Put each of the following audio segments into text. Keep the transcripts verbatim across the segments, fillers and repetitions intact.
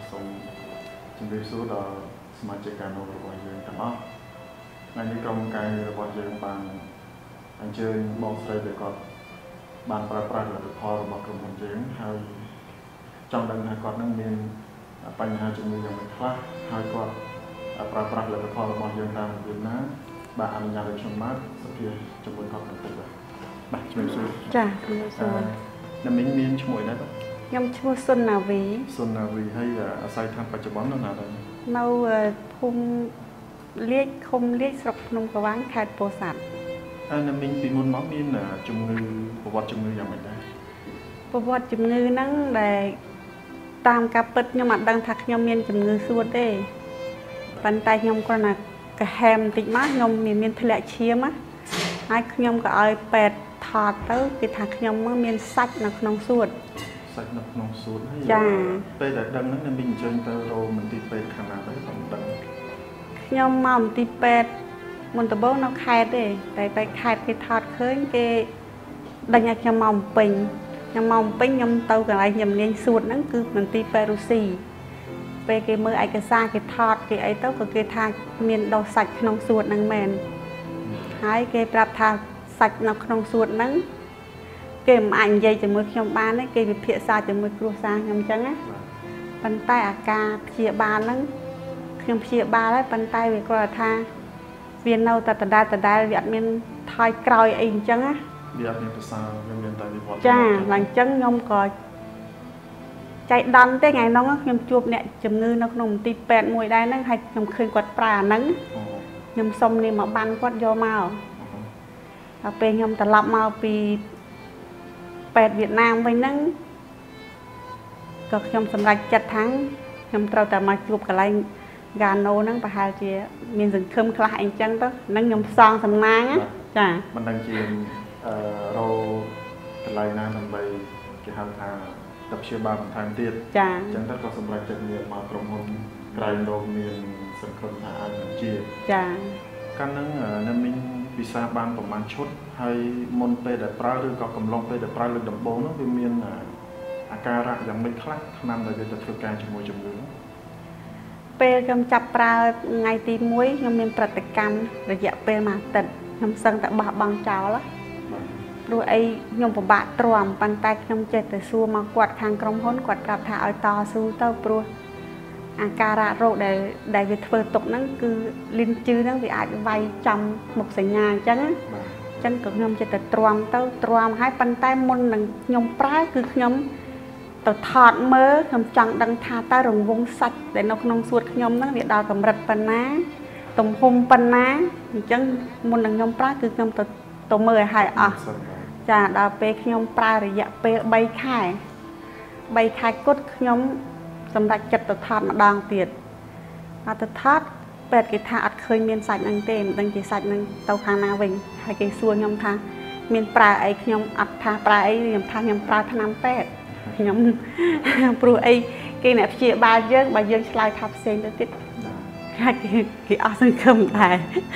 សូមជម្រាបសួរដល់សមាជិកការនោះរបស់យើងទាំងអស់ថ្ងៃនេះក្រុមការងាររបស់យើងបានអញ្ជើញបងស្រីដែលគាត់បានប្រើប្រាស់លទ្ធផលរបស់ក្រុមហ៊ុនយើងហើយចង់ដឹងថាគាត់នឹងមានបញ្ហាជំងឺយ៉ាងម៉េចខ្លះហើយគាត់ប្រើប្រាស់លទ្ធផលរបស់យើងតាមរបៀបណាបាទអនុញ្ញាតឲ្យខ្ញុំមកសុភាជាមួយគាត់បន្តិចបាទជំរាបសួរចាជំរាបសួរអ្នកមីងមានឈ្មោះអីដែរខ្ញុំឈ្មោះសុនណាវីសុនណាវីហើយអាស្រ័យឋានបច្ចុប្បន្ននៅណាដែរនៅភូមិលាជឃុំលាជស្រុកភ្នំក្រវាញខេត្តពោធិ៍សាត់ហើយអ្នកមីងពីមុនមកមានជំងឺប្រវត្តិជំងឺយ៉ាងម៉េចដែរប្រវត្តិជំងឺហ្នឹងដែលតាមការពិតខ្ញុំអត់ដឹងថាខ្ញុំមានជំងឺសួតទេប៉ុន្តែខ្ញុំគ្រាន់តែកាហែមបន្តិចមកខ្ញុំមានមានធ្លាក់ឈាមហើយខ្ញុំក៏ឲ្យពេទ្យថតទៅគេថាខ្ញុំមានសាច់នៅក្នុងសួតសាច់នៅក្នុងសួតហើយចាពេលដែលដឹងហ្នឹងមានអញ្ជើញទៅរោមន្ទីរពេទ្យខាងណាទៅខ្ញុំដឹងខ្ញុំមកមន្ទីរពេទ្យមុនដំបូងនៅខេត្តទេតែទៅខេត្តគេថតឃើញគេដេញឲ្យខ្ញុំមកបំពេញខ្ញុំមកបំពេញខ្ញុំទៅកន្លែងខ្ញុំលេងសួតហ្នឹងគឺមន្ទីរពេទ្យរុស្ស៊ីពេលគេមើលឯកសារគេថតគេអីទៅក៏គេថាមានដុសសាច់ក្នុងសួតហ្នឹងមែនហើយគេប្រាប់ថាសាច់នៅក្នុងសួតហ្នឹងគេមិនអាចនិយាយជាមួយខ្ញុំបានទេគេវិភាគសារជាមួយគ្រួសារខ្ញុំអញ្ចឹងណាប៉ុន្តែអាការព្យាបាលហ្នឹងខ្ញុំព្យាបាលហើយប៉ុន្តែវាគាត់ថាវានៅតែដដែលដដែលវាអត់មានថយក្រោយអីអញ្ចឹងណាវាអត់មានប្រសើរវាមានតែវិវត្តចាឡើងអញ្ចឹងខ្ញុំក៏ចៃដន្យទេថ្ងៃហ្នឹងខ្ញុំជួបអ្នកជំងឺនៅក្នុងមន្ទីរពេទ្យមួយដែរហ្នឹងហើយខ្ញុំឃើញគាត់ប្រើអាហ្នឹងខ្ញុំសុំនាមមកបានគាត់យកមកដល់ពេលខ្ញុំត្រឡប់មកពីពេទ្យវៀតណាមវិញហ្នឹងក៏ខ្ញុំសម្រេចចិត្តថាខ្ញុំត្រូវតែមកជួបកន្លែងហ្គាណូហ្នឹងប្រហែលជាមានសង្ឃឹមខ្លះអីចឹងទៅហ្នឹងខ្ញុំសងសំណាងចាមិនដឹងជាអឺរោកន្លែងណាដើម្បីគេហៅថាទៅព្យាបាលបន្ថែមទៀតចាអញ្ចឹងទៅក៏សម្រេចចិត្តងារមកក្រុមហ៊ុនក្រែងរោគមានសង្ឃឹមថាអាចនឹងជាចាកាលហ្នឹងអ្នកមីងវិសាបានប្រមាណឈុតហើយមុនពេលដែលប្រើឬក៏កំឡុងពេលដែលប្រើលើកដំបូងនោះវាមានអាការៈយ៉ាងម៉េចខ្លះថ្នាំដែលវាទៅធ្វើការជាមួយជំងឺពេលខ្ញុំចាប់ប្រើថ្ងៃទីមួយខ្ញុំមានប្រតិកម្មរយៈពេលមួយអាទិត្យខ្ញុំសឹងតែបោះបង់ចោលព្រោះអីខ្ញុំពិបាកទ្រាំប៉ុន្តែខ្ញុំចេះតែសួរមកគាត់ខាងក្រុមហ៊ុនគាត់ប្រាប់ថាឲ្យតស៊ូទៅព្រោះអាការៈរោគដែលដែលវាធ្វើទុកហ្នឹងគឺលីនជឺហ្នឹងវាអាចវាយចំមុខសញ្ញាអញ្ចឹងណាអញ្ចឹងក៏ខ្ញុំចេះតែទ្រាំទៅទ្រាំហើយប៉ុន្តែមុននឹងខ្ញុំប្រើគឺខ្ញុំទៅថតមើលខ្ញុំចង់ដឹងថាតើរង្វង់សាច់ដែលនៅក្នុងសួតខ្ញុំហ្នឹងវាដល់កម្រិតប៉ុណ្ណាទំហំប៉ុណ្ណាអញ្ចឹងមុននឹងខ្ញុំប្រើគឺខ្ញុំទៅទៅមើលឲ្យហើយអស់ចាដល់ពេលខ្ញុំប្រើរយៈពេលបីខែបីខែគត់ខ្ញុំសម្រាប់ចិត្តទៅថតម្ដងទៀតអត់ទៅថតពេទ្យគេថាអត់ឃើញមានសាច់ហ្នឹងទេមិនដឹងជាសាច់ហ្នឹងទៅខាងណាវិញហើយគេសួរខ្ញុំថាមានប្រើអីខ្ញុំអត់ថាប្រើអីខ្ញុំថាខ្ញុំប្រើថ្នាំពេទ្យខ្ញុំព្រោះអីគេអ្នកព្យាបាលយើងបើយើងឆ្លើយថាផ្សេងទៅទៀតគេគេអស់សង្ឃឹមដែរ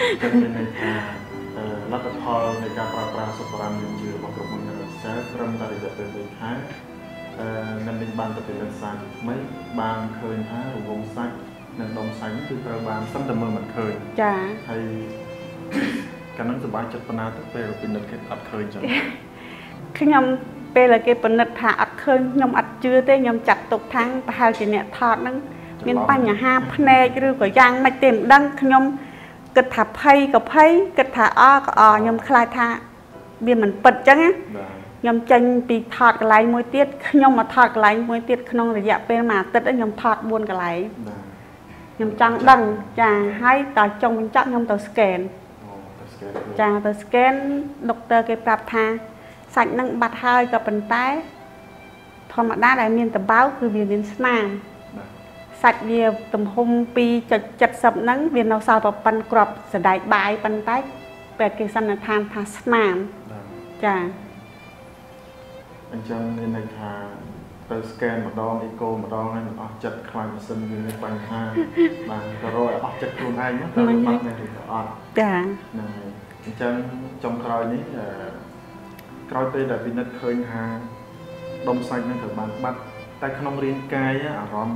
លទ្ធផលនៃការប្រើប្រាស់សុបរាមយើងជឿរបស់ក្រុមហ៊ុនរក្សាត្រឹមតែរយៈពេលបីខែអឺនឹងមានបានទៅពិនិត្យសាច់ថ្មីបានឃើញថារង្វង់សាច់និងដុំសាច់គឺត្រូវបានសឹមតែមើលមិនឃើញចាហើយកាលនោះសប្បាយចិត្តប៉ុណ្ណាទៅពេលពិនិត្យគេអត់ឃើញចឹងខ្ញុំពេលគេពិនិត្យថាអត់ឃើញខ្ញុំអត់ជឿទេខ្ញុំចាត់ទុកថាប្រហែលជាអ្នកថតហ្នឹងមានបញ្ហាភ្នែកឬក៏យ៉ាងម៉េចទេមិនដឹងខ្ញុំគិតថាភ័យក៏ភ័យគិតថាអក៏អខ្ញុំខ្លាចថាវាមិនពិតចឹងណាខ្ញុំចេញពីថតកន្លែងមួយទៀតខ្ញុំមកថតកន្លែងមួយទៀតក្នុងរយៈពេលមួយអាទិត្យខ្ញុំថតបួនកន្លែងខ្ញុំចង់ដឹងចាហើយដល់ចុងបញ្ចប់ខ្ញុំទៅស្កេនចាទៅស្កេនដុកទ័រគេប្រាប់ថាសាច់នឹងបាត់ហើយក៏ប៉ុន្តែធម្មតាដែលមានតបៅគឺវាមានស្នាមសាច់វាទំហំ ពីរចុចเจ็ดសិប ហ្នឹងវានៅសល់ប្រប៉ុនគ្រាប់សណ្ដែកបាយប៉ុន្តែពេលគេសន្និដ្ឋានថាស្នាមចាអញ្ចឹងមានន័យថាទៅស្កេនម្ដងអេកូម្ដងហើយមិនអស់ចិត្តខ្លាចម៉ាស៊ីនវាមានបញ្ហាបាទក៏រកឲ្យអស់ចិត្តខ្លួនឯងទៅបាត់មែនឬអត់ចាហ្នឹងហើយអញ្ចឹងចុងក្រោយនេះក្រោយពេលដែលពិនិត្យឃើញថាដុំសាច់នឹងត្រូវបានបាត់តែក្នុងរាងកាយអារម្មណ៍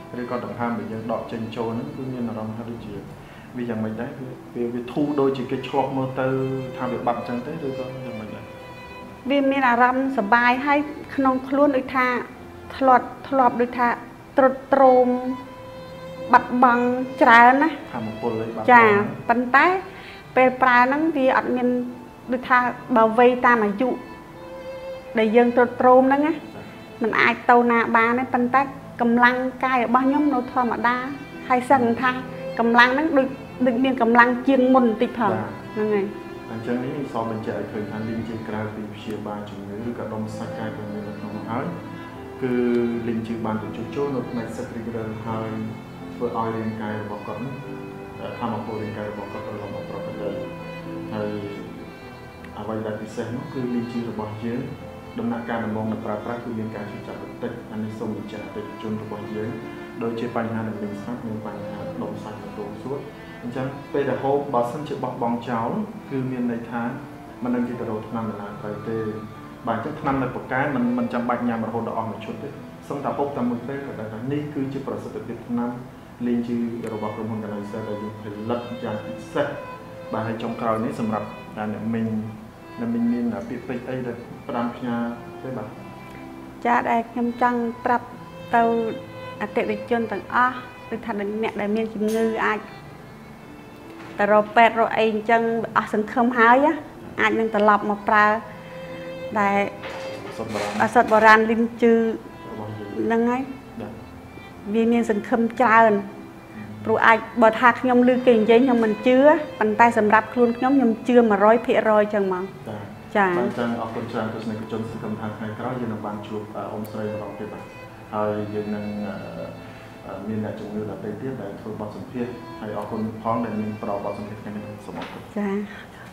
ឬក៏ដង្ហើមដែលយើងដកចេញចូលហ្នឹងគឺមានអារម្មណ៍ថាដូចជាវាយ៉ាងម៉េចដែរវាវាធូរដូចជាគេឆ្លោះមើលទៅថាវាបាត់អញ្ចឹងទេឬក៏យ៉ាងម៉េចដែរវាមានអារម្មណ៍សប្បាយហើយក្នុងខ្លួនដូចថាធ្លាប់ធ្លាប់ដូចថាត្រុតត្រោមបាត់បង់ច្រើនណាធម្មពលអីបាត់ចាប៉ុន្តែពេលប្រើហ្នឹងវាអត់មានដូចថាបើវ័យតាមអាយុដែលយើងត្រុតត្រោមហ្នឹងណាมันអាចទៅណាបានទេប៉ុន្តែកម្លាំងកាយរបស់ខ្ញុំនៅធម្មតាហើយសឹងថាកម្លាំងហ្នឹងដូចដូចមានកម្លាំងជាងមុនបន្តិចផងហ្នឹងហើយអញ្ចឹងនេះសបញ្ជាក់ឲ្យឃើញថាលីងជាក្រៅពីព្យាបាលជំងឺឬក៏ដុំសាច់កាយជំងឺនៅក្នុងនោះហើយគឺលីងជាបានទៅជួសជុលនៅផ្នែកសាច់រីករាលហើយធ្វើឲ្យរាងកាយរបស់គាត់ធម្មពលរាងកាយរបស់គាត់ត្រឡប់មកប្រកបទៅហើយអ្វីដែលពិសេសនោះគឺលីងជារបស់យើងដំណាក់កាលដំបូងនៃប្រើប្រាស់គឺមានការជួយចាប់បន្តិចអានេះសូមបញ្ជាក់អតិថិជនរបស់យើងដូចជាបញ្ហានឹងលេងស្នាប់និងបញ្ហាដុំសាច់បន្ទោសួតអញ្ចឹងពេលដែលហូបបើសិនជាបោះបង់ចោលគឺមានន័យថាមិននឹងជាទៅរកថ្នាំដំណាក់ត្រូវទេបាទអញ្ចឹងថ្នាំនៅប្រកែមិនមិនចាំបាច់ញ៉ាំរហូតដល់អស់មួយឈុតទេសឹងតែហូបតែមួយពេលក៏ដឹងថានេះគឺជាប្រសិទ្ធភាពថ្នាំលេងជារបស់ក្រុមហ៊ុន Canalizer ដែលយើងផលិតយ៉ាងពិសេសបាទហើយចុងក្រោយនេះសម្រាប់អ្នកមីងអ្នកមីងមានពាក្យពេចន៍អីដែលផ្ដាំផ្ញើទេបាទចាដែលខ្ញុំចង់ប្រាប់ទៅអតិថិជនទាំងអស់គឺថាអ្នកដែលមានជំងឺអាចទៅរកពេទ្យរកអីអញ្ចឹងអស់សង្ឃឹមហើយអាចនឹងត្រឡប់មកប្រើដែលអសតបុរាណលីងជឺហ្នឹងហើយវាមានសង្ឃឹមច្រើនព្រោះអាចបើថាខ្ញុំឮគេនិយាយខ្ញុំមិនជឿប៉ុន្តែសម្រាប់ខ្លួនខ្ញុំខ្ញុំជឿ một trăm phần trăm អញ្ចឹងមកចា៎អញ្ចឹងអរគុណច្រើនទស្សនិកជនសង្ឃឹមថាថ្ងៃក្រោយយើងនឹងបានជួបអ៊ំស្រីម្ដងទៀតបាទហើយយើងនឹងមានអ្នកជំងឺដទៃទៀតដែលធ្វើបទសម្ភាសន៍ហើយអរគុណផងដែលមានប្រវត្តិបទសម្ភាសន៍ថ្ងៃនេះសូមអរគុណចា៎